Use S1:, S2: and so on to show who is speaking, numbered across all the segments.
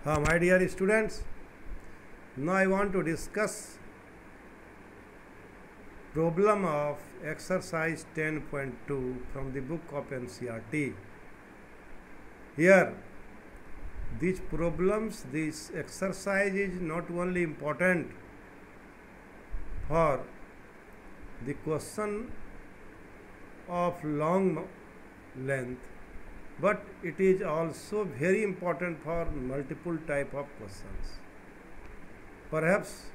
S1: My dear students, now I want to discuss problem of exercise 10.2 from the book of NCERT. Here, these problems, this exercise is not only important for the question of long length, but it is also very important for multiple type of questions. Perhaps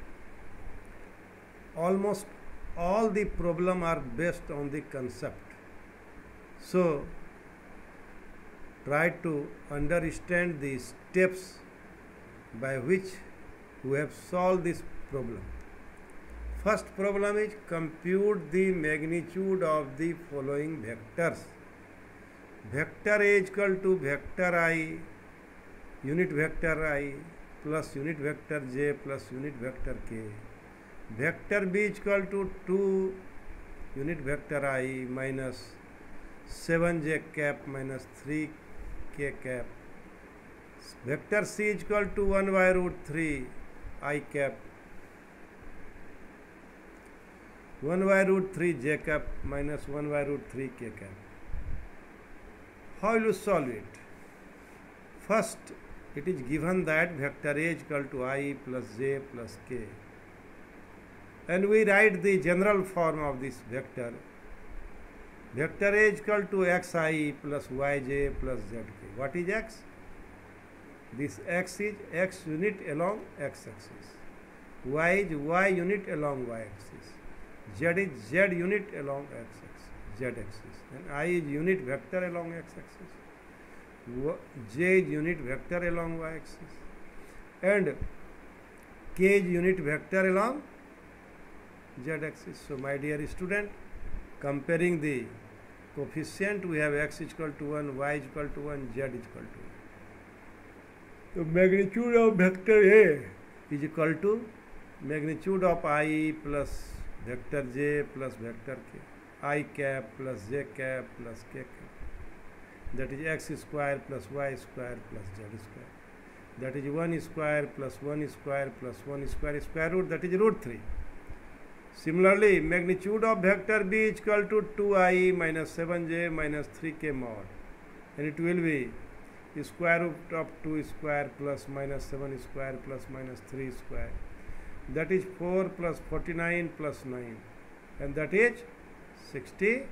S1: almost all the problem are based on the concept. So try to understand the steps by which we have solved this problem. First problem is compute the magnitude of the following vectors. Vector A is equal to vector I, unit vector I plus unit vector j plus unit vector k. Vector B is equal to 2 unit vector I minus 7j cap minus 3k cap. Vector C is equal to 1 by root 3 I cap 1 by root 3 j cap minus 1 by root 3 k cap. How will you solve it? First, it is given that vector A is equal to I plus j plus k. And we write the general form of this vector. Vector A is equal to xi plus yj plus zk. What is x? This x is x unit along x-axis. Y is y unit along y-axis. Z is z unit along x-axis, z-axis. And I is unit vector along x-axis. J is unit vector along y-axis. And k is unit vector along z-axis. So my dear student, comparing the coefficient, we have x is equal to 1, y is equal to 1, z is equal to 1. The magnitude of vector A is equal to magnitude of I plus vector j plus vector k. I cap plus j cap plus k cap. That is x square plus y square plus z square. That is 1 square plus 1 square plus 1 square root, that is root 3. Similarly, magnitude of vector B is equal to 2i minus 7j minus 3k mod. And it will be square root of 2 square plus minus 7 square plus minus 3 square. That is 4 plus 49 plus 9. And that is 60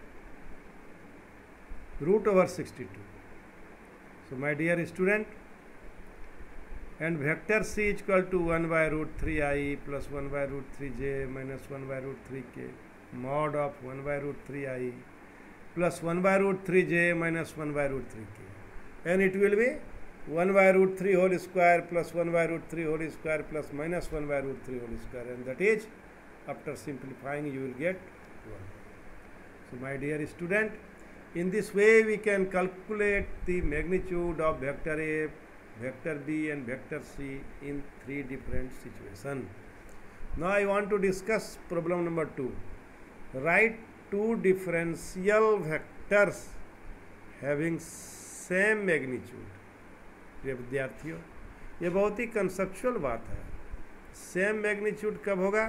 S1: root over 62. So my dear student, and vector C is equal to 1 by root 3i plus 1 by root 3j minus 1 by root 3k mod of 1 by root 3i plus 1 by root 3j minus 1 by root 3k. And it will be 1 by root 3 whole square plus 1 by root 3 whole square plus minus 1 by root 3 whole square. And that is, after simplifying, you will get 1. So my dear student, in this way we can calculate the magnitude of vector A, vector B and vector C in 3 different situations. Now I want to discuss problem number 2. Write 2 differential vectors having same magnitude. प्रिय विद्यार्थियों, ये बहुत ही conceptual बात है. Same magnitude कब होगा?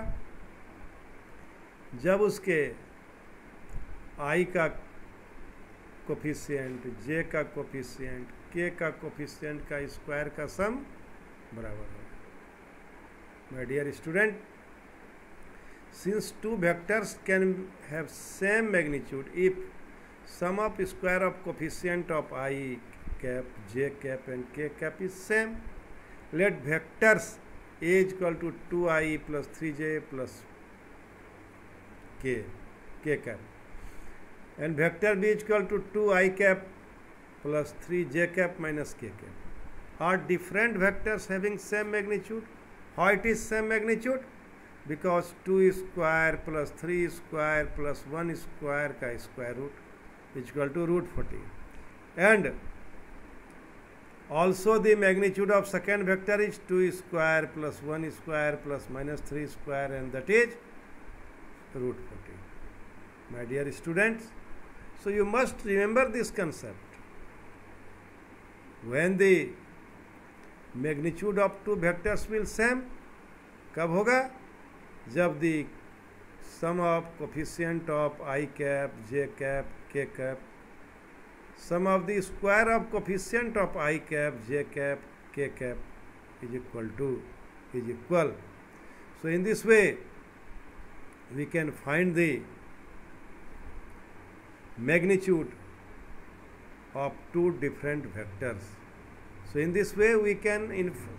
S1: जब उसके I का कोफिशिएंट, J का कोफिशिएंट, K का कोफिशिएंट का स्क्वायर का सम बराबर होगा. My dear student, since 2 vectors can have same magnitude if sum of square of coefficient of I cap, j cap and k cap is same, let vectors A is equal to 2i plus 3j plus k cap, and vector B is equal to 2i cap plus 3j cap minus k cap are different vectors having same magnitude. How it is same magnitude? Because 2 square plus 3 square plus 1 square का square root is equal to root 40. And also the magnitude of second vector is 2 square plus 1 square plus minus 3 square, and that is root 40. My dear students, so you must remember this concept. When the magnitude of two vectors will same. कब होगा? जब the sum of coefficient of I cap J cap K cap sum of the square of coefficient of I cap, j cap, k cap is equal. So in this way we can find the magnitude of two different vectors. So in this way we can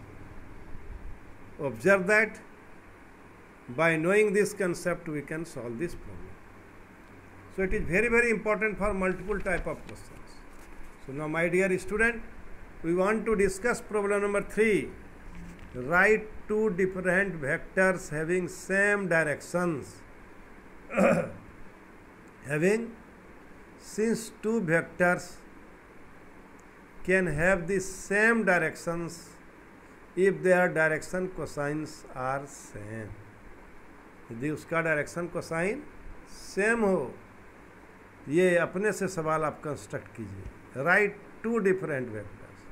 S1: observe that by knowing this concept we can solve this problem. So it is very, very important for multiple type of questions. So now my dear student, we want to discuss problem number 3. Write two different vectors having same directions. Since two vectors can have the same directions if their direction cosines are same. यदि उसका direction cosine same हो, ये अपने से सवाल आप construct कीजिए. Write two different vectors.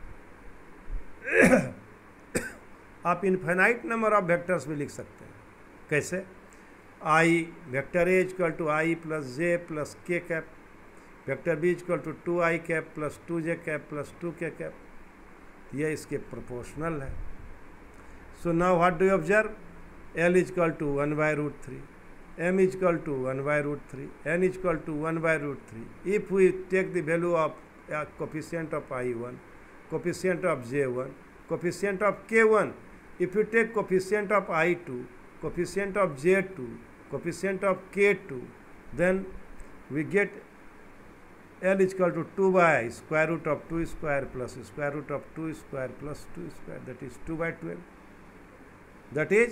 S1: आप इनफाइनाइट नंबर ऑफ वेक्टर्स भी लिख सकते हैं. कैसे? I vector A equal to I plus J plus K cap, vector B equal to 2i cap plus 2j cap plus 2k cap. ये इसके proportional है. So now what do you observe? L is equal to 1 by root 3, M is equal to 1 by root 3, N is equal to 1 by root 3. If we take the value of coefficient of I1, coefficient of J1, coefficient of K1, if you take coefficient of I2, coefficient of J2, coefficient of K2, then we get L is equal to 2 by square root of 2 square plus square root of 2 square plus 2 square, that is 2 by 12. That is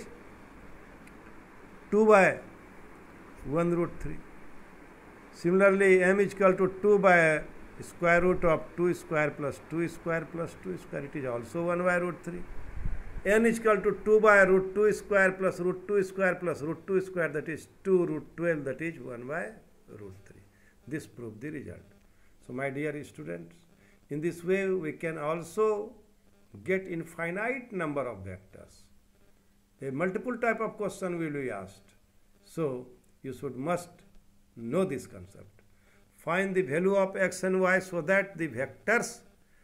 S1: 2 by 1 root 3. Similarly, M is equal to 2 by square root of 2 square plus 2 square plus 2 square. It is also 1 by root 3. N is equal to 2 by root 2 square plus root 2 square plus root 2 square, that is 2 root 12, that is 1 by root 3. This proves the result. So my dear students, in this way we can also get infinite number of vectors. A multiple type of question will be asked. So you must know this concept. Find the value of x and y so that the vectors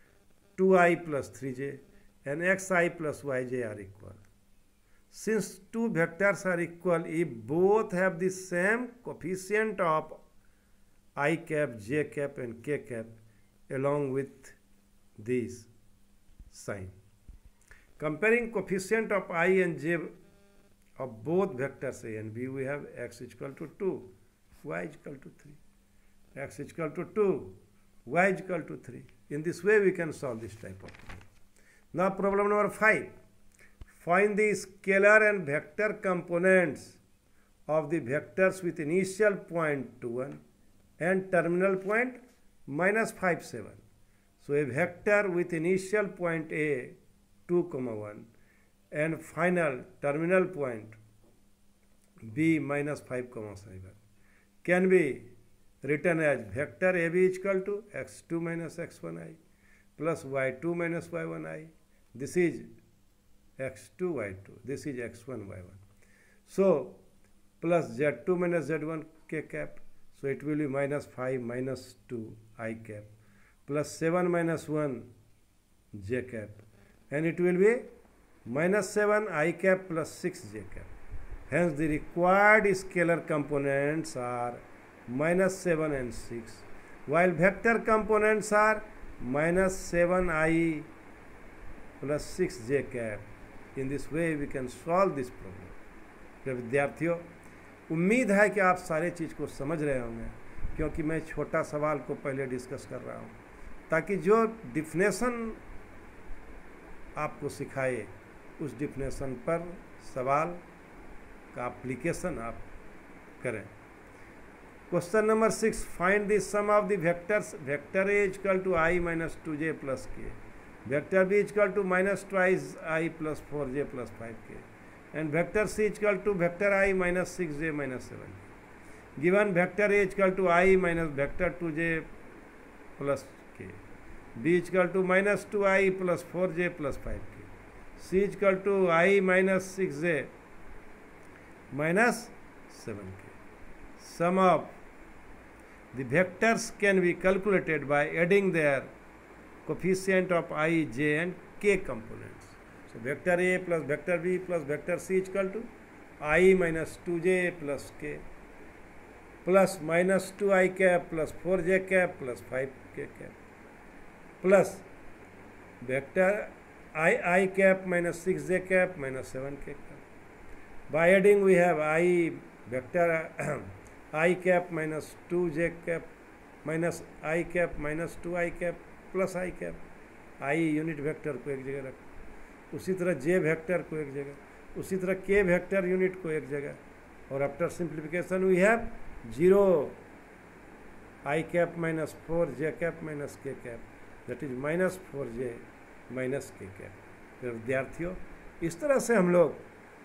S1: 2i plus 3j and xi plus yj are equal. Since two vectors are equal if both have the same coefficient of I cap, j cap and k cap along with this sign. Comparing coefficient of I and j of both vectors a and b, we have x is equal to 2, y is equal to 3. X is equal to 2, y is equal to 3. In this way we can solve this type of problem. Now problem number 5. Find the scalar and vector components of the vectors with initial point 2, 1 and terminal point minus 5, 7. So a vector with initial point a 2, 1 and final terminal point b minus 5, 7 can be written as vector ab is equal to x2 minus x1i plus y2 minus y1i. This is x2 y2, this is x1 y1. So plus z2 minus z1 k cap, so it will be minus 5 minus 2 I cap plus 7 minus 1 j cap, and it will be minus 7 I cap plus 6 j cap. Hence the required scalar components are minus 7 and 6, while vector components are minus 7 I plus 6 j cap. In this way we can solve this problem. तो विद्यार्थियों, उम्मीद है कि आप सारे चीज़ को समझ रहे होंगे, क्योंकि मैं छोटा सवाल को पहले डिस्कस कर रहा हूँ ताकि जो डिफिनेशन आपको सिखाए उस डिफिनेशन पर सवाल का एप्लीकेशन आप करें. Question number 6. Find the sum of the vectors. Vector A equal to I minus 2j plus K, vector B equal to minus twice I plus 4j plus 5k and vector c equal to vector I minus 6j minus 7. Given vector a equal to I minus vector 2j plus k, b equal to minus 2i plus 4j plus 5k. C is equal to I minus 6j minus 7k. Sum of the vectors can be calculated by adding their coefficient of I, j and k components. So vector A plus vector B plus vector C is equal to I minus 2j plus k plus minus 2i cap plus 4j cap plus 5k cap plus vector I cap minus 6j cap minus 7k cap. By adding we have I vector I cap minus 2j cap minus I cap minus 2i cap plus I cap. I unit vector को एक जगह रख, उसी तरह j vector को एक जगह, उसी तरह k वेक्टर यूनिट को एक जगह, और after simplification we have 0 I cap minus 4j cap minus k cap, that is minus 4j minus k cap. विद्यार्थियों, इस तरह से हम लोग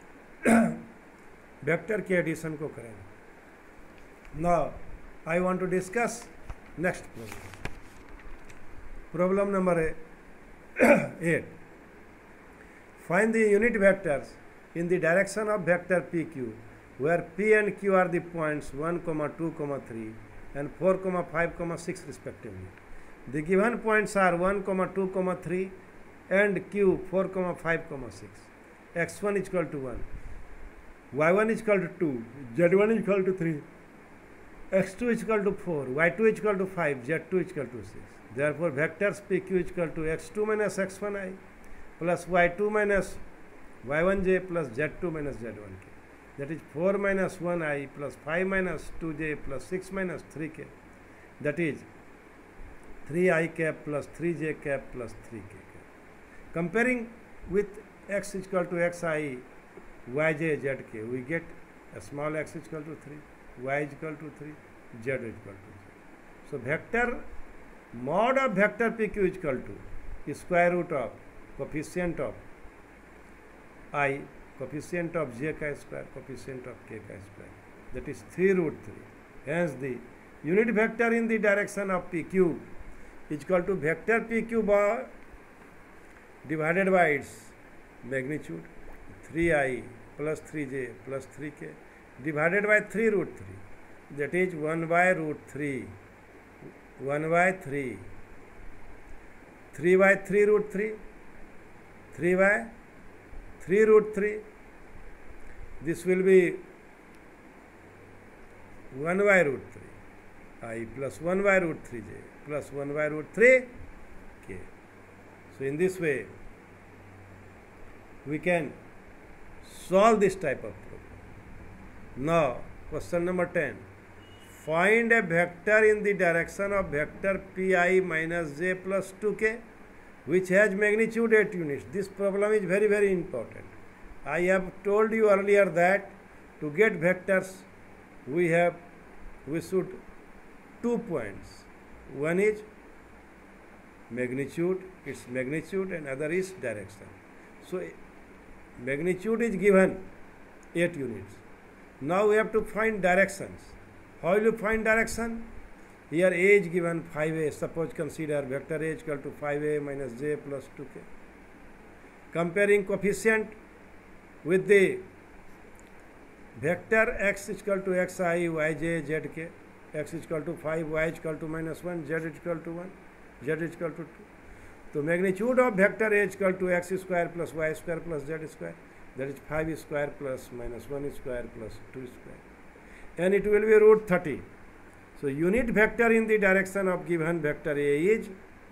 S1: वेक्टर के एडिशन को करेंगे. Now I want to discuss next problem. Problem number 8. Find the unit vectors in the direction of vector PQ, where P and Q are the points 1, 2, 3 and 4, 5, 6 respectively. The given points are 1, 2, 3 and Q 4, 5, 6. X1 is equal to 1, Y1 is equal to 2, Z1 is equal to 3, X2 is equal to 4, Y2 is equal to 5, Z2 is equal to 6. Therefore, vectors PQ is equal to X2 minus X1I plus Y2 minus Y1j plus Z2 minus Z1k. That is 4 minus 1I plus 5 minus 2j plus 6 minus 3k. That is 3I cap plus 3j cap plus 3k cap. Comparing with X is equal to Xi, Yj, Zk, we get a small x is equal to 3, y is equal to 3, z is equal to 0. So vector mod of vector PQ is equal to square root of coefficient of I, coefficient of j ka square, coefficient of k ka square. That is 3 root 3. Hence the unit vector in the direction of PQ is equal to vector PQ divided by its magnitude 3I plus 3j plus 3k divided by 3 root 3. That is 1 by root 3. 1 by 3, 3 by 3 root 3, 3 by 3 root 3. This will be 1 by root 3, I plus 1 by root 3j plus 1 by root 3 k. So in this way, we can solve this type of problem. Now, question number 10. Find a vector in the direction of vector Pi minus j plus 2k, which has magnitude 8 units. This problem is very, very important. I have told you earlier that to get vectors, we should 2 points. One is magnitude, its magnitude, and other is direction. So magnitude is given 8 units. Now we have to find directions. How will you find direction? Here A is given 5a. Suppose consider vector A is equal to 5a minus j plus 2k. Comparing coefficient with the vector x is equal to xi, yj, zk. X is equal to 5, y is equal to minus 1, z is equal to 1, z is equal to 2. So magnitude of vector A is equal to x square plus y square plus z square. That is 5 square plus minus 1 square plus 2 square. And it will be root 30. So unit vector in the direction of given vector A is,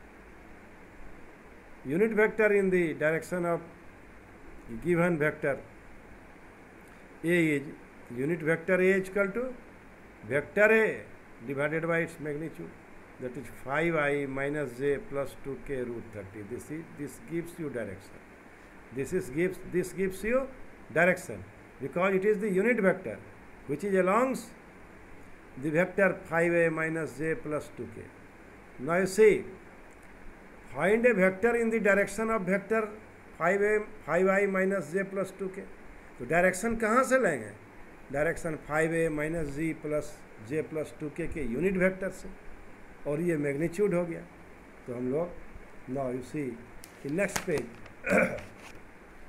S1: unit vector in the direction of given vector A is, unit vector A is equal to vector A divided by its magnitude. That is 5i minus j plus 2k root 30. This gives you direction. This gives you direction because it is the unit vector which is along the vector 5a minus j plus 2k. Now you see, find a vector in the direction of vector 5i minus j plus 2k. तो direction कहाँ से लेंगे? Direction 5a minus G plus J plus 2k के unit vector से, और ये magnitude हो गया. तो हम लोग now you see in next page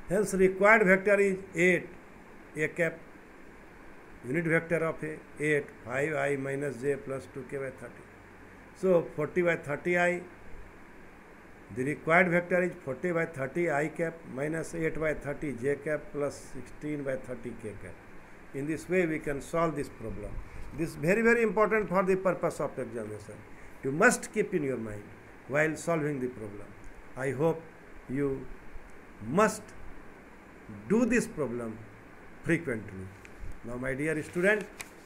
S1: Hence required vector is 8 a cap, unit vector of a 8 5i minus j plus 2k by 30. So 40 by 30i, the required vector is 40 by 30 I cap minus 8 by 30 j cap plus 16 by 30 k cap. In this way we can solve this problem. This is very, very important for the purpose of examination. You must keep in your mind while solving the problem. I hope you must do this problem frequently. Now my dear student,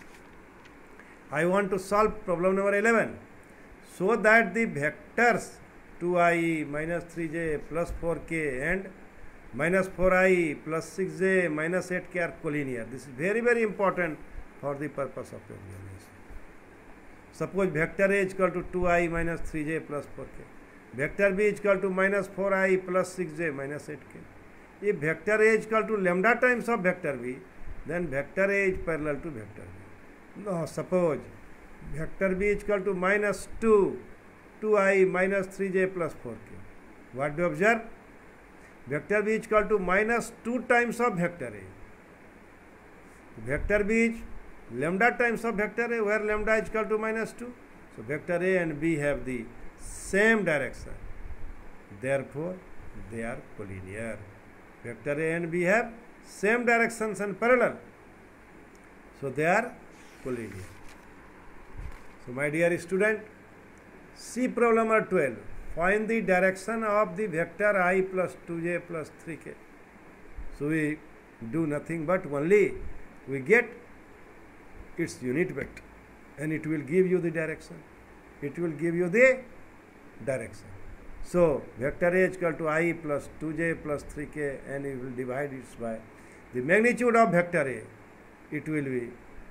S1: I want to solve problem number 11. So that the vectors 2i minus 3j plus 4k and minus 4i plus 6j minus 8k are collinear. This is very, very important for the purpose of examination. Suppose vector A is equal to 2i minus 3j plus 4k. Vector B is equal to minus 4i plus 6j minus 8k. If vector A is equal to lambda times of vector B, then vector A is parallel to vector B. Now suppose vector B is equal to minus 2i minus 3j plus 4k. What do you observe? Vector B is equal to minus 2 times of vector A. Vector B is lambda times of vector A, where lambda is equal to minus 2. So vector A and B have the same direction. Therefore, they are collinear. Vector A and B have same directions and parallel. So they are collinear. So my dear student, see problem number 12. Find the direction of the vector I plus 2j plus 3k. So we do nothing but only we get its unit vector and it will give you the direction. It will give you the direction. So vector A is equal to I plus 2j plus 3k and you will divide it by the magnitude of vector A. It will be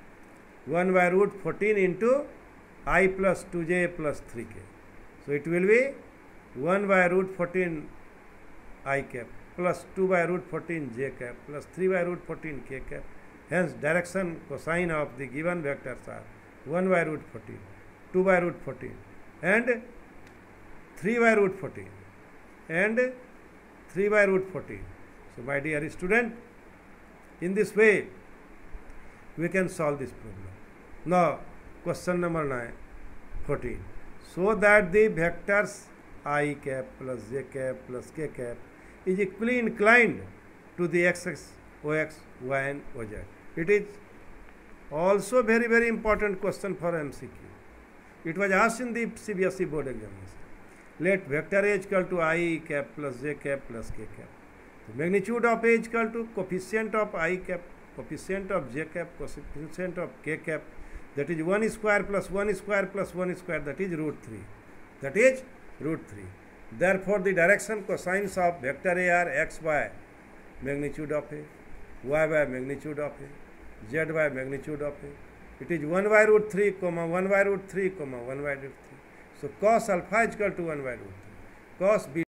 S1: 1 by root 14 into I plus 2j plus 3k. So it will be 1 by root 14 I cap plus 2 by root 14 j cap plus 3 by root 14 k cap. Hence direction cosine of the given vectors are 1 by root 14, 2 by root 14 and 3 by root 14 and 3 by root 14. So my dear student, in this way we can solve this problem. Now question number 14. So that the vectors I cap plus j cap plus k cap is equally inclined to the x-axis, ox, y and oz. It is also very, very important question for MCQ. It was asked in the CBSE board examination. Let vector A is equal to I cap plus j cap plus k cap. The magnitude of A is equal to coefficient of I cap, coefficient of j cap, coefficient of k cap, that is 1 square plus 1 square plus 1 square, that is root 3. That is root 3. Therefore, the direction cosines of vector A are x by magnitude of A, y by magnitude of A, z by magnitude of A. It is 1 by root 3, 1 by root 3, 1 by root 3. So cos alpha is equal to 1 by root 3. Cos b